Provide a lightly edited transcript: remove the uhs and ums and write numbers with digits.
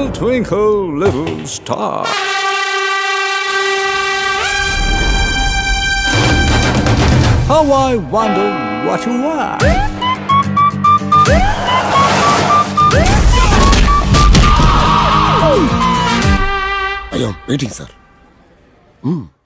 Twinkle, twinkle, little star. How I wonder what you are. I am waiting, sir.